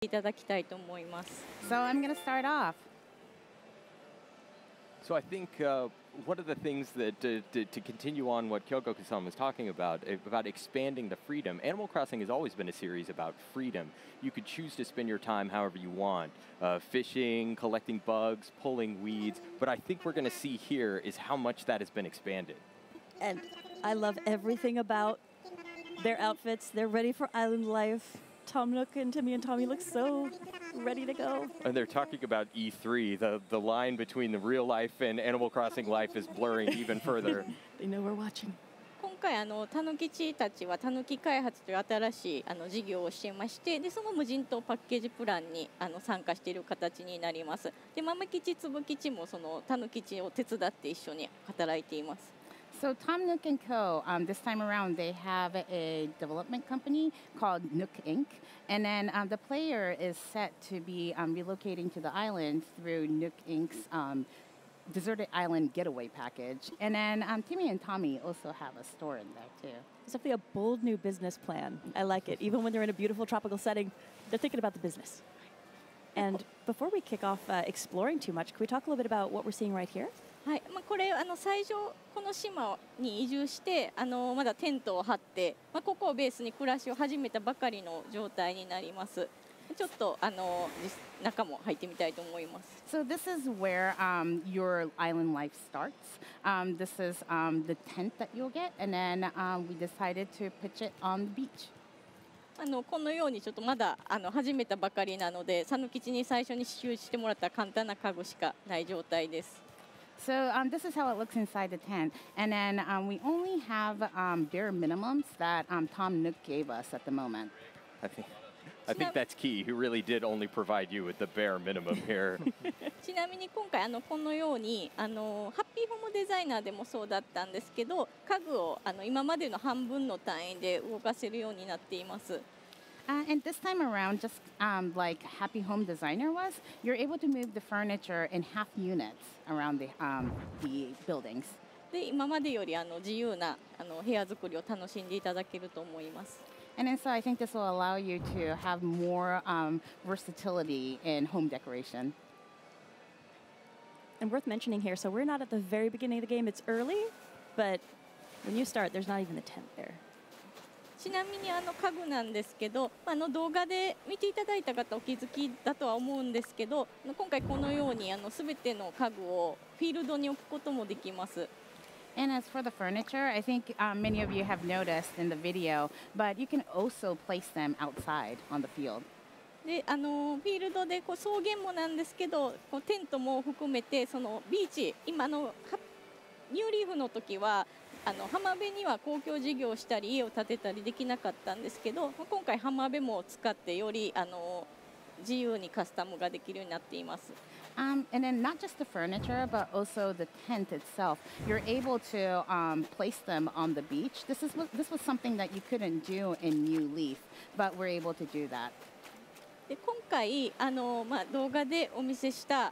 いただきたいと思います。 So I'm going to start off. So I think one of the things that to continue on what Kyogoku-san was talking about expanding the freedom. Animal Crossing has always been a series about freedom. You could choose to spend your time however you want, fishing, collecting bugs, pulling weeds. But I think we're going to see here is how much that has been expanded. And I love everything about their outfits. They're ready for island life. Tom Nook and Timmy and Tommy look so ready to go. And they're talking about E3. The line between the real life and Animal Crossing life is blurring even further. They know we're watching. 今回たぬきちたちはたぬき開発という新しい事業をしていまして、でその無人島パッケージプランに参加している形になります。でママ吉つぶ吉もそのたぬきちを手伝って一緒に働いています。 So Tom Nook & Co., this time around, they have a development company called Nook Inc. And then the player is set to be relocating to the island through Nook Inc.'s Deserted Island Getaway Package. And then Timmy and Tommy also have a store in there, too. It's definitely a bold new business plan. I like it. Even when they're in a beautiful tropical setting, they're thinking about the business. And before we kick off exploring too much, can we talk a little bit about what we're seeing right here? はい、これ最初この島に移住してまだテントを張って、ここをベースに暮らしを始めたばかりの状態になります。ちょっと中も入ってみたいと思います。 So this is where your island life starts. This is the tent that you'll get, and then we decided to pitch it on the beach. このようにちょっとまだ始めたばかりなので、さぬきちに最初に支給してもらった簡単な家具しかない状態です。 So this is how it looks inside the tent. And then we only have bare minimums that Tom Nook gave us at the moment. I think that's key. He really did only provide you with the bare minimum here. ちなみに今回このようにハッピーホームデザイナーでもそうだったんですけど、家具を今までの半分の単位で動かせるようになっています。 And this time around, just like Happy Home Designer was, you're able to move the furniture in half units around the buildings. で今までより自由な部屋作りを楽しんでいただけると思います。 And then so I think this will allow you to have more versatility in home decoration. And worth mentioning here, so we're not at the very beginning of the game. It's early, but when you start, there's not even a tent there. ちなみに家具なんですけど、動画で見ていただいた方お気づきだとは思うんですけど、今回このように全ての家具をフィールドに置くこともできます。 And as for the furniture, I think many of you have noticed in the video, but you can also place them outside on the field. でフィールドで草原もなんですけど、テントも含めてそのビーチ、今ニューリーフの時は浜辺には公共事業をしたり家を建てたりできなかったんですけど、今回浜辺も使ってより自由にカスタムができるようになっています。 And then not just the furniture, but also the tent itself. You're able to place them on the beach. This was something that you couldn't do in New Leaf, but we're able to do that. で今回動画でお見せした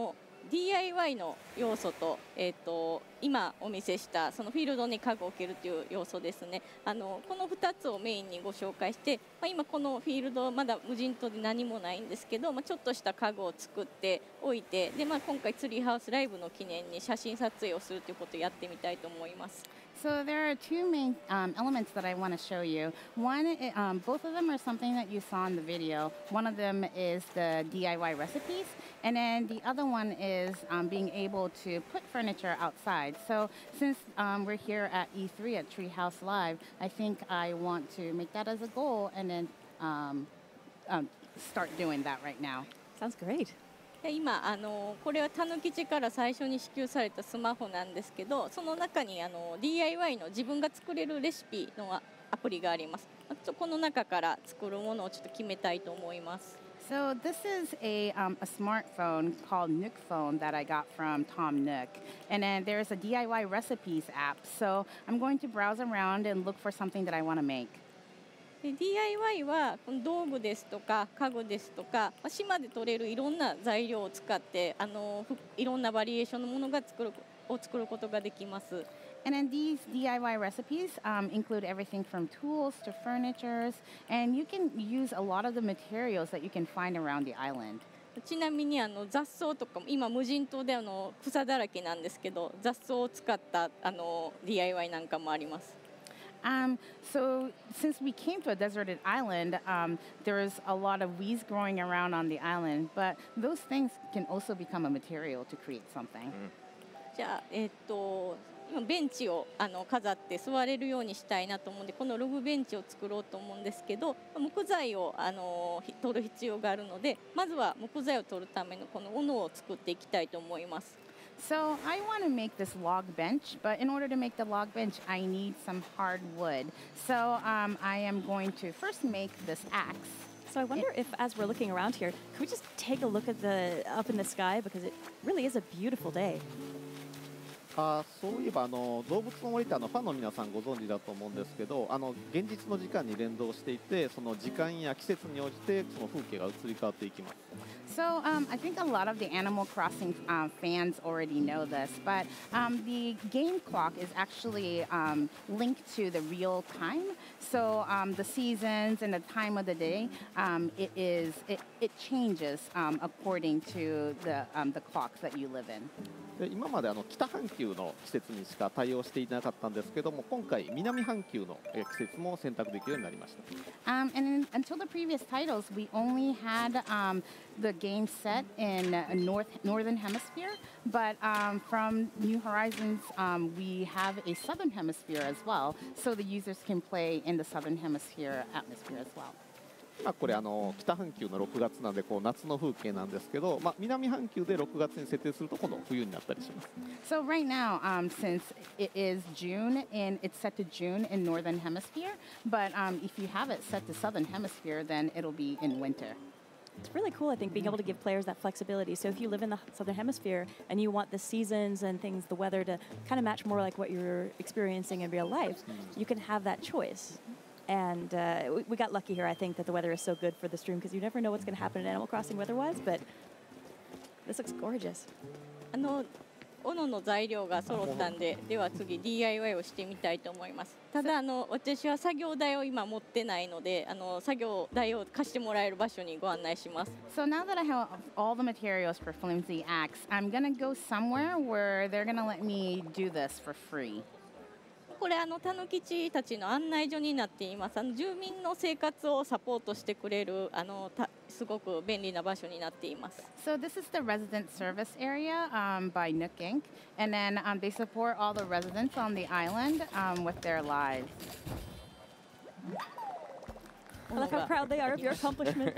DIY の要素と、今お見せしたそのフィールドに家具を置けるという要素ですね。この2つをメインにご紹介して、今このフィールドまだ無人島で何もないんですけど、ちょっとした家具を作っておいて、で、今回ツリーハウスライブの記念に写真撮影をするということをやってみたいと思います。 So there are two main elements that I want to show you. One, both of them are something that you saw in the video. One of them is the DIY recipes, and then the other one is being able to put furniture outside. So since we're here at E3 at Treehouse Live, I think I want to make that as a goal and then start doing that right now. Sounds great. 今これはたぬきちから最初に支給されたスマホなんですけど、その中にDIY の自分が作れるレシピのアプリがあります。この中から作るものをちょっと決めたいと思います。 So this is a smartphone called Nook Phone that I got from Tom Nook. And then there's a DIY recipes app. So I'm going to browse around and look for something that I want to make. DIY は道具ですとか家具ですとか島で取れるいろんな材料を使っていろんなバリエーションのものが作ることができます。 And then these DIY recipes include everything from tools to furnitures, and you can use a lot of the materials that you can find around the island. ちなみに雑草とかも今無人島で草だらけなんですけど、雑草を使ったDIY なんかもあります。 So since we came to a deserted island, there's a lot of weeds growing around on the island, but those things can also become a material to create something. じゃあ今ベンチを飾って座れるようにしたいなと思うんで、このログベンチを作ろうと思うんですけど、木材を取る必要があるので、まずは木材を取るためのこの斧を作っていきたいと思います。 So I want to make this log bench, but in order to make the log bench, I need some hardwood. So I am going to first make this axe. So I wonder if, as we're looking around here, could we just take a look at the up in the sky, because it really is a beautiful day. そういえば動物の森ってファンの皆さんご存知だと思うんですけど、現実の時間に連動していて、その時間や季節に応じてその風景が移り変わっていきます。 So I think a lot of the Animal Crossing fans already know this, but the game clock is actually linked to the real time. So the seasons and the time of the day, it changes according to the clocks that you live in. で今まで北半球の季節にしか対応していなかったんですけども、今回南半球の季節も選択できるようになりました。 And until the previous titles, we only had the game set in northern hemisphere, but from New Horizons, we have a southern hemisphere as well, so the users can play in the southern hemisphere atmosphere as well. これ北半球の6月なんで夏の風景なんですけど、南半球で6月に設定すると今度冬になったりします。 So right now, since it is June and it's set to June in northern hemisphere, but if you have it set to southern hemisphere, then it'll be in winter. It's really cool, I think, being able to give players that flexibility. So if you live in the southern hemisphere and you want the seasons and things, the weather to kind of match more like what you're experiencing in real life, you can have that choice. And we got lucky here, I think, that the weather is so good for the stream, because you never know what's going to happen in Animal Crossing weather-wise, but this looks gorgeous. 斧の材料が揃ったんで、では次 DIY をしてみたいと思います。ただ私は作業台を今持ってないので、作業台を貸してもらえる場所にご案内します。 So now that I have all the materials for Flimsy Axe, I'm gonna go somewhere where they're gonna let me do this for free. これたぬきちたちの案内所になっています。住民の生活をサポートしてくれるすごく便利な場所になっています。 So this is the resident service area by Nook Inc. And then they support all the residents on the island with their lives. I love how proud they are of your accomplishment.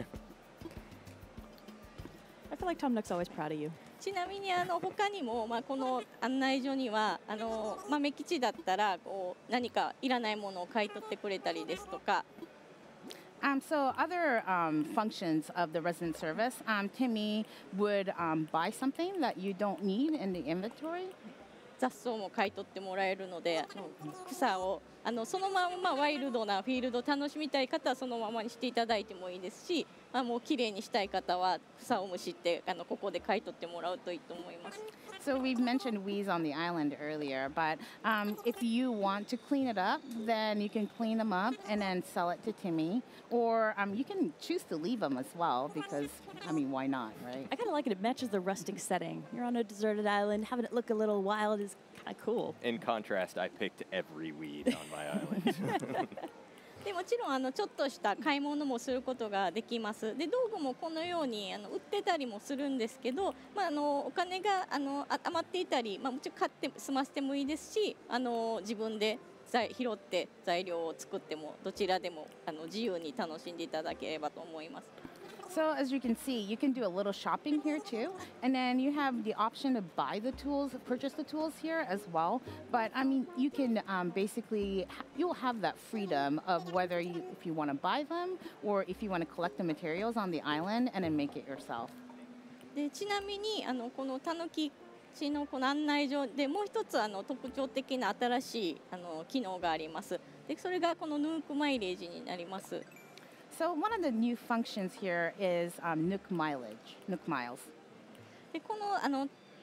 I feel like Tom Nook's always proud of you. ちなみに他にも、この案内所には豆吉だったら何かいらないものを買い取ってくれたりですとか。 So other functions of the resident service, Timmy would buy something that you don't need in the inventory. 雑草も買い取ってもらえるので、草をそのままワイルドなフィールドを楽しみたい方はそのままにしていただいてもいいですし、もう綺麗にしたい方は草をむしってここで買い取ってもらうといいと思います。 So we've mentioned weeds on the island earlier, but if you want to clean it up, then you can clean them up and then sell it to Timmy, or you can choose to leave them as well, because why not, right? I kind of like it. It matches the rustic setting. You're on a deserted island, having it look a little wild is kind of cool. In contrast, I picked every weed on my island. でもちろんちょっとした買い物もすることができます。で道具もこのように売ってたりもするんですけど、お金が余っていたり、もちろん買って済ませてもいいですし、自分で拾って材料を作ってもどちらでも自由に楽しんでいただければと思います。 So as you can see, you can do a little shopping here too, and then you have the option to buy the tools, purchase the tools here as well. But you can basically, you'll have that freedom of whether if you want to buy them or if you want to collect the materials on the island and then make it yourself. でちなみにこのたぬきちのこの案内所でもう一つ特徴的な新しい機能があります。でそれがこのヌークマイレージになります。 So one of the new functions here is Nook miles. でこの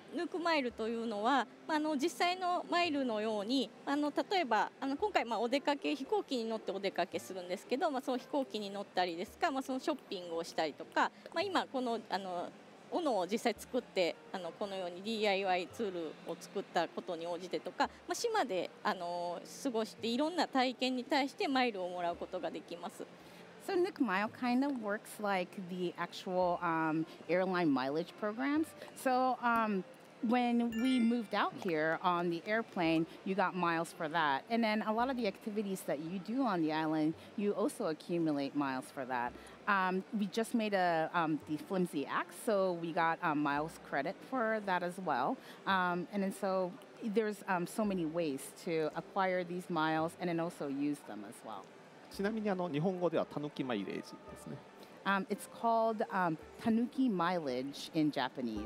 ヌークマイルというのは、実際のマイルのように例えば今回お出かけ飛行機に乗ってお出かけするんですけど、その飛行機に乗ったりですか、そのショッピングをしたりとか、今この斧を実際作ってこのように DIY ツールを作ったことに応じてとか、島で過ごしていろんな体験に対してマイルをもらうことができます。 So Nook Mile kind of works like the actual airline mileage programs. So when we moved out here on the airplane, you got miles for that. And then a lot of the activities that you do on the island, you also accumulate miles for that. We just made the flimsy axe, so we got miles credit for that as well. And then so there's so many ways to acquire these miles and then also use them as well. ちなみに日本語ではたぬきマイレージですね。 It's called tanuki mileage in Japanese.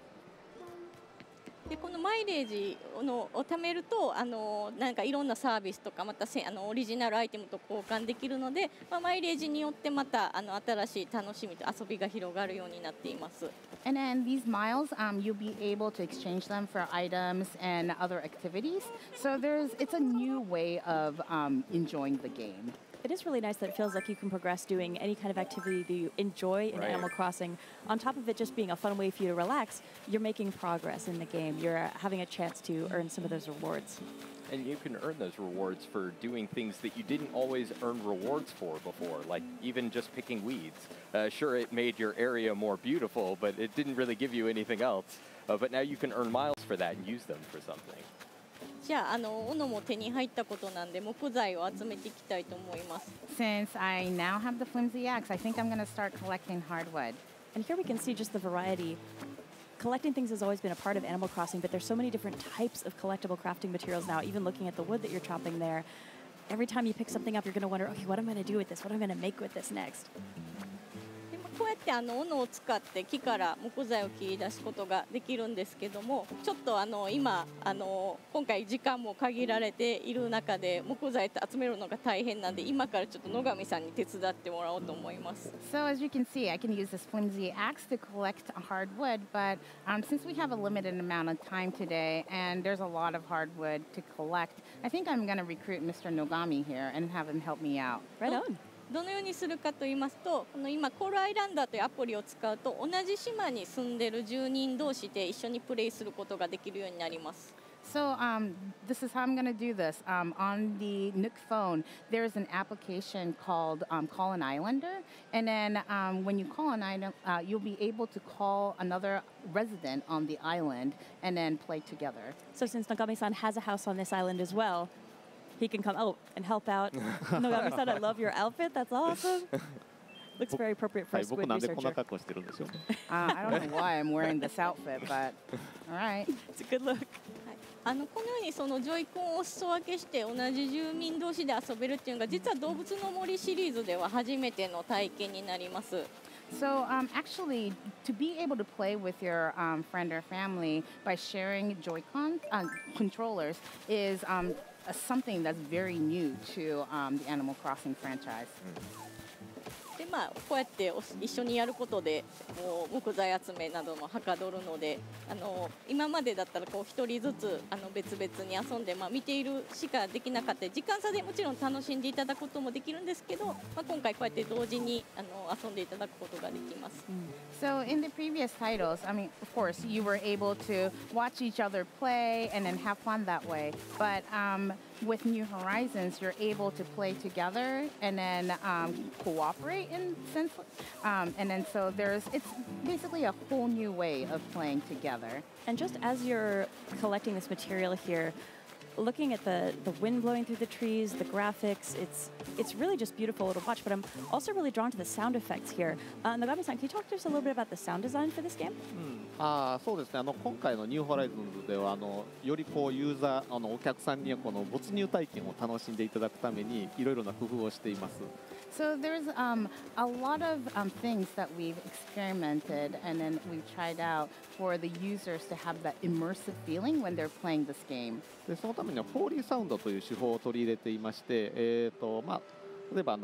でこのマイレージを貯めるとなんかいろんなサービスとかまたオリジナルアイテムと交換できるので、マイレージによってまた新しい楽しみと遊びが広がるようになっています。 And then these miles, you'll be able to exchange them for items and other activities. So it's a new way of enjoying the game. It is really nice that it feels like you can progress doing any kind of activity that you enjoy in Animal Crossing. On top of it just being a fun way for you to relax, you're making progress in the game. You're having a chance to earn some of those rewards. And you can earn those rewards for doing things that you didn't always earn rewards for before, like even just picking weeds. Sure, it made your area more beautiful, but it didn't really give you anything else. But now you can earn miles for that and use them for something. じゃあ斧も手に入ったことなんで木材を集めていきたいと思います。 Since I now have the flimsy axe, I think I'm going to start collecting hardwood. And here we can see just the variety. Collecting things has always been a part of Animal Crossing, but there's so many different types of collectible crafting materials now. Even looking at the wood that you're chopping there, every time you pick something up, you're going to wonder, okay, what am I going to do with this? What am I going to make with this next? こうやって斧を使って木から木材を切り出すことができるんですけども、ちょっと今今回時間も限られている中で木材集めるのが大変なんで、今からちょっと野上さんに手伝ってもらおうと思います。 So as you can see, I can use this flimsy axe to collect hardwood, but since we have a limited amount of time today and there's a lot of hardwood to collect, I think I'm going to recruit Mr. Nogami here and have him help me out. Right on. どのようにするかと言いますと、この今コールアイランダーというアプリを使うと同じ島に住んでる住人同士で一緒にプレイすることができるようになります。 So this is how I'm going to do this. On the Nook phone, there's an application called Call an Islander. And then when you call an island, you'll be able to call another resident on the island and then play together. So since Nogami-san has a house on this island as well, he can come out and help out. Nogami-san, I love your outfit. That's awesome. Looks very appropriate for a 僕 squid なんでこんな researcher. 格好してるんでしょう。 I don't know why I'm wearing this outfit, but all right. It's a good look. このようにそのジョイコンをお裾分けして同じ住民同士で遊べるっていうのが実は動物の森シリーズでは初めての体験になります。 So actually, to be able to play with your friend or family by sharing Joy-Con controllers is something that's very new to the Animal Crossing franchise. でこうやって一緒にやることでもう木材集めなどもはかどるので、今までだったらこう一人ずつ別々に遊んで、見ているしかできなかった時間差でもちろん楽しんでいただくこともできるんですけど、今回こうやって同時に遊んでいただくことができます。 So in the previous titles, I mean, of course, you were able to watch each other play and then have fun that way. But with New Horizons, you're able to play together and then cooperate in sense. And then so it's basically a whole new way of playing together. And just as you're collecting this material here, looking at the wind blowing through the trees, the graphics, it's really just beautiful to watch. But I'm also really drawn to the sound effects here. Nogami-san, can you talk to us a little bit about the sound design for this game? そうですね。今回のニューホライズンズではよりこうユーザーお客さんにこの没入体験を楽しんでいただくためにいろいろな工夫をしています。 So there's a lot of things that we've experimented and then we've tried out for the users to have that immersive feeling when they're playing this game. でそのためにはフォーリーサウンドという手法を取り入れていまして、例えば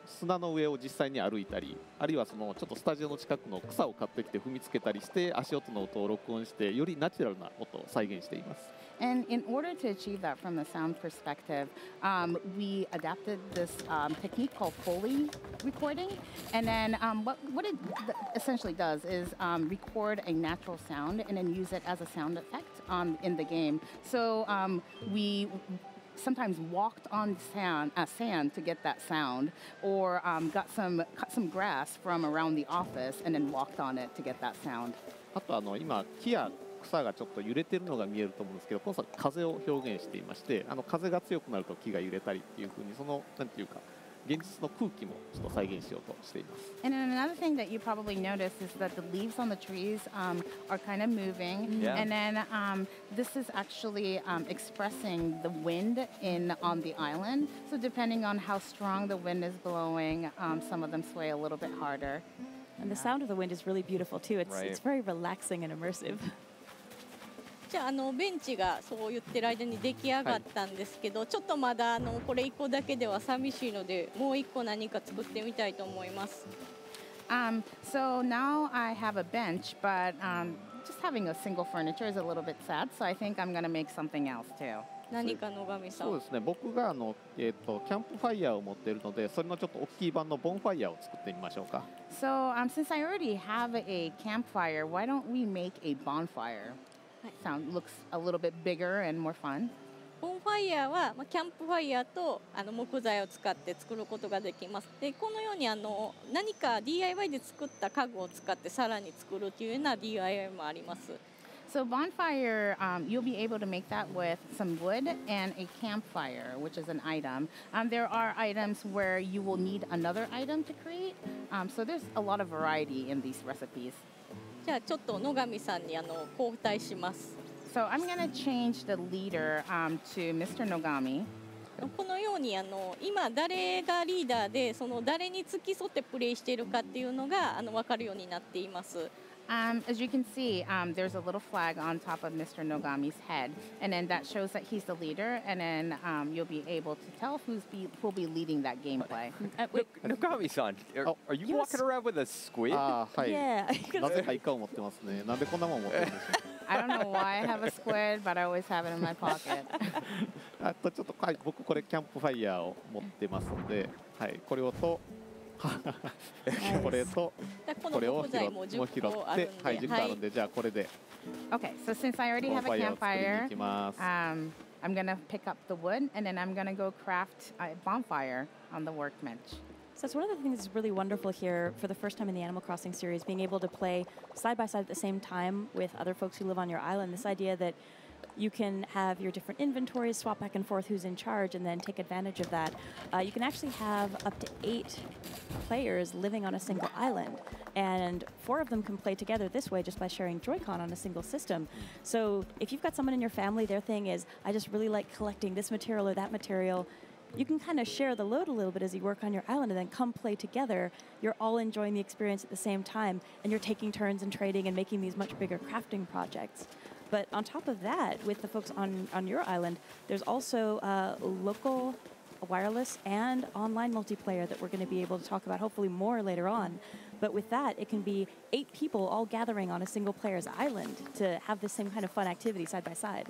砂の上を実際に歩いたり、あるいはそのちょっとスタジオの近くの草を買ってきて踏みつけたりして足音の音を録音してよりナチュラルな音を再現しています。 And in order to achieve that from the sound perspective, we adapted this technique called Foley recording. And then what it essentially does is record a natural sound and then use it as a sound effect in the game. So we sometimes walked on sand to get that sound, or cut some grass from around the office and then walked on it to get that sound. あと今木や草がちょっと揺れてるのが見えると思うんですけど、今度は風を表現していまして、風が強くなると木が揺れたりっていう風に、そのなんていうか現実の空気もちょっと再現しようとしています。 And then another thing that you probably noticed is that the leaves on the trees are kind of moving. Yeah. And then this is actually expressing the wind on the island. So depending on how strong the wind is blowing, some of them sway a little bit harder. And the sound of the wind is really beautiful too. It's very relaxing and immersive. じゃあベンチがそう言ってる間に出来上がったんですけど、ちょっとまだこれ1個だけでは寂しいので、もう1個何か作ってみたいと思います。 So now I have a bench, but just having a single furniture is a little bit sad. So I think I'm going to make something else too. 何か野上さん。 そうですね。僕がキャンプファイヤーを持っているので、それのちょっと大きい版のボンファイヤーを作ってみましょうか。 So since I already have a campfire, why don't we make a bonfire? Sound looks a little bit bigger and more fun. ボンファイヤーは、キャンプファイヤーと木材を使って作ることができます。で、このように何か DIY で作った家具を使ってさらに作るというような DIY もあります。 So bonfire, you'll be able to make that with some wood and a campfire, which is an item. There are items where you will need another item to create. So there's a lot of variety in these recipes. じゃあちょっと野上さんに交代します。 So I'm going to change the leader to Mr. Nogami. このように今誰がリーダーでその誰に付き添ってプレイしているかっていうのが分かるようになっています。 As you can see, there's a little flag on top of Mr. Nogami's head, and then that shows that he's the leader, and then you'll be able to tell who'll be leading that gameplay. Nogami-san, are you walking around with a squid? はい。 Yeah. なぜかイカを持ってますね。なんでこんなもん持ってるんでしょう。 I don't know why I have a squid, but I always have it in my pocket. ちょっと僕これキャンプファイヤーを持ってますので、はい、これをとこれとこれを拾って、はい、10個あるんで、じゃあこれで。 Okay, so since I already have a campfire, I'm gonna pick up the wood, and then I'm gonna go craft a bonfire on the workbench. So it's one of the things that's really wonderful here for the first time in the Animal Crossing series, being able to play side by side at the same time with other folks who live on your island. This idea that you can have your different inventories, swap back and forth who's in charge, and then take advantage of that. You can actually have up to 8 players living on a single island, and 4 of them can play together this way just by sharing Joy-Con on a single system. So if you've got someone in your family, their thing is, I just really like collecting this material or that material, you can kind of share the load a little bit as you work on your island and then come play together. You're all enjoying the experience at the same time, and you're taking turns and trading and making these much bigger crafting projects. But on top of that, with the folks on your island, there's also local wireless and online multiplayer that we're going to be able to talk about hopefully more later on. But with that, it can be 8 people all gathering on a single player's island to have the same kind of fun activity side by side.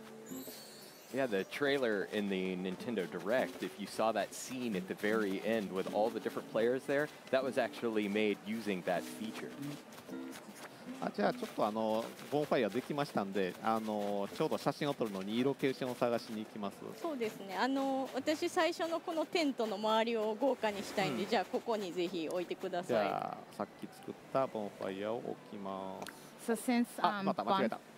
Yeah, the trailer in the Nintendo Direct, if you saw that scene at the very end with all the different players there, that was actually made using that feature. じゃあちょっとボンファイヤーできましたんで、ちょうど写真を撮るのにいいロケーションを探しに行きます。 そうですね。私最初のこのテントの周りを豪華にしたいんで、じゃあここにぜひ置いてください。 じゃあさっき作ったボンファイヤーを置きます。 So since また間違えた。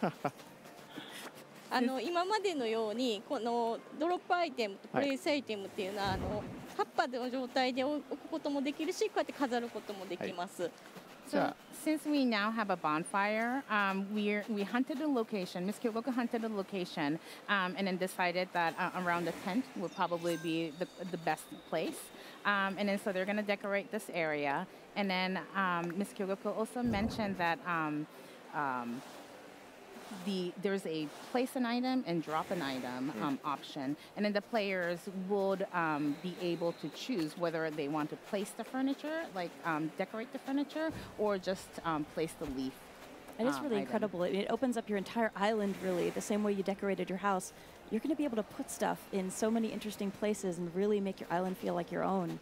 今までのようにこのドロップアイテムとプレイスアイテムっていうのは葉っぱの状態で置くこともできるし、こうやって飾ることもできます。 So since we now have a bonfire, we hunted a location. Miss Kyogoku hunted a location, and then decided that around the tent would probably be the best place. And then so they're going to decorate this area. And then Miss Kyogoku also mentioned that there's a place an item and drop an item option, and then the players would be able to choose whether they want to place the furniture, like decorate the furniture, or just place the leaf. It is really item. incredible. It opens up your entire island, really, the same way you decorated your house. You're going to be able to put stuff in so many interesting places and really make your island feel like your own.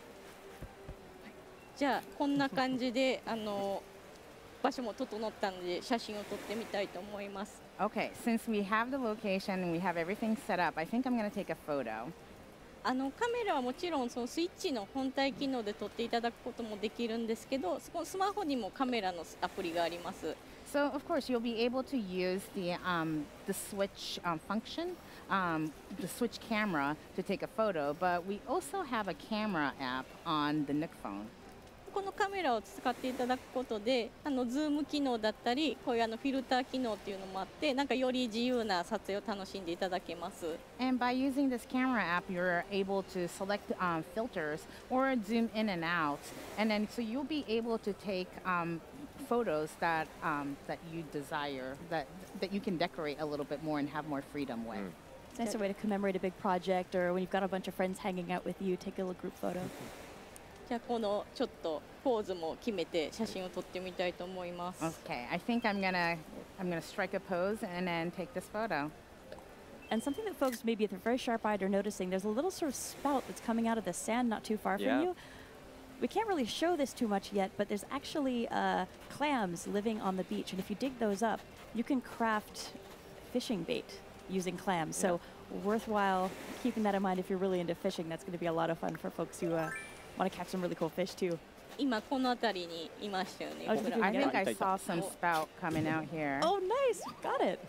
じゃあこんな感じで場所も整ったので写真を撮ってみたいと思います。 Okay, since we have the location and we have everything set up, I think I'm going to take a photo. カメラはもちろんそのスイッチの本体機能で撮っていただくこともできるんですけど、そこのスマホにもカメラのアプリがあります。 So of course you'll be able to use the switch function, the switch camera to take a photo. But we also have a camera app on the Nook phone. このカメラを使っていただくことで、ズーム機能だったり、こういうフィルター機能っていうのもあって、なんかより自由な撮影を楽しんでいただけます。 And by using this camera app, you're able to select filters or zoom in and out, and then so you'll be able to take photos that that you desire, that you can decorate a little bit more and have more freedom with. It's a nice way to commemorate a big project, or when you've got a bunch of friends hanging out with you, take a little group photo. じゃあこのちょっとポーズも決めて写真を撮ってみたいと思います。 Okay, I think I'm gonna strike a pose and then take this photo. And something that folks maybe if they're very sharp-eyed are noticing, there's a little sort of spout that's coming out of the sand not too far Yeah. from you. We can't really show this too much yet, but there's actually clams living on the beach. And if you dig those up, you can craft fishing bait using clams. So worthwhile keeping that in mind if you're really into fishing. That's going to be a lot of fun for folks who want to catch some really cool fish too. 今この辺りにいましたよね。 Oh, 僕 did ら you I think I Take saw that. some spout coming out here. Oh, nice. Got it.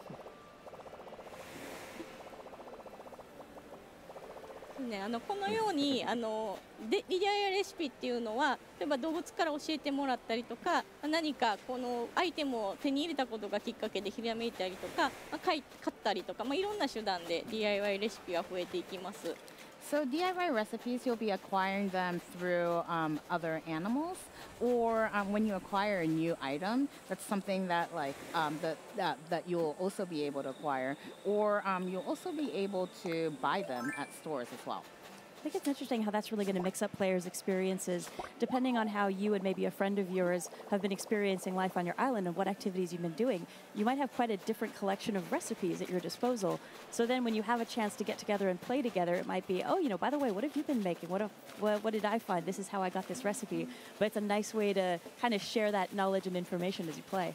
ね、このようにリアレシピっていうのは例えば動物から教えてもらったりとか何かこのアイテムを手に入れたことがきっかけでひらめいたりとか、買ったりとか、いろんな手段で DIY レシピは増えていきます。 So DIY recipes, you'll be acquiring them through other animals, or when you acquire a new item, that's something that that you'll also be able to acquire, or you'll also be able to buy them at stores as well. I think it's interesting how that's really going to mix up players' experiences, depending on how you and maybe a friend of yours have been experiencing life on your island and what activities you've been doing. You might have quite a different collection of recipes at your disposal. So then when you have a chance to get together and play together, it might be, oh, by the way, what have you been making? What did I find? This is how I got this recipe. But it's a nice way to kind of share that knowledge and information as you play.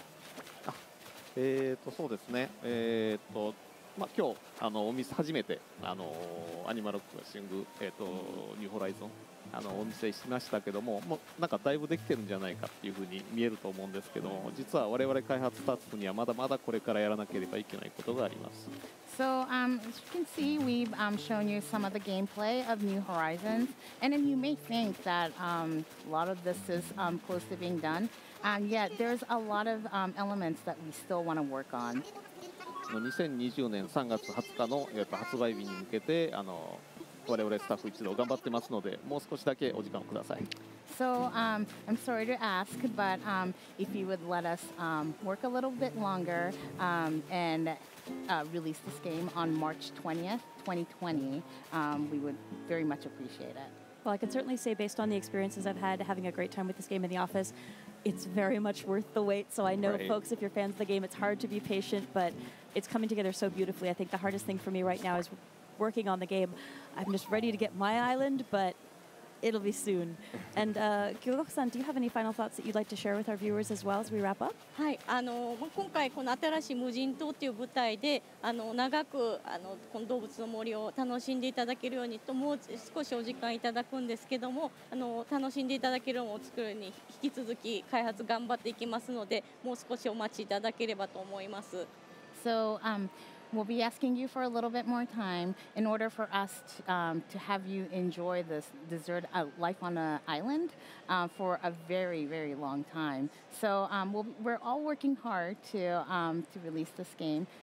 そうですね。今日お店初めてアニマルクロッシングニューホライゾンお見せしましたけども、もうなんかだいぶできてるんじゃないかっていうふうに見えると思うんですけども、実は我々開発スタッフにはまだまだこれからやらなければいけないことがあります。 So as you can see, we've shown you some of the gameplay of New Horizons, and then you may think that a lot of this is close to being done, yet there's a lot of elements that we still want to work on. 2020年3月20日の発売日に向けて我々スタッフ一同頑張ってますので、もう少しだけお時間をください。 So I'm sorry to ask, but if you would let us work a little bit longer and release this game on March 20th, 2020, we would very much appreciate it. Well, I can certainly say, based on the experiences I've had having a great time with this game in the office, it's very much worth the wait. So I know, Right. folks, if you're fans of the game, it's hard to be patient, but it's coming together so beautifully. I think the hardest thing for me right now is working on the game. I'm just ready to get my island, but it'll be soon. And Kyogo-san, do you have any final thoughts that you'd like to share with our viewers as well as we wrap up? はい、今回この新しい無人島という舞台で長くこの動物の森を楽しんでいただけるようにともう少しお時間いただくんですけども、楽しんでいただけるものを作るに引き続き開発頑張っていきますので、もう少しお待ちいただければと思います。 So we'll be asking you for a little bit more time in order for us to have you enjoy this desert life on an island for a very, very long time. So we're all working hard to release this game.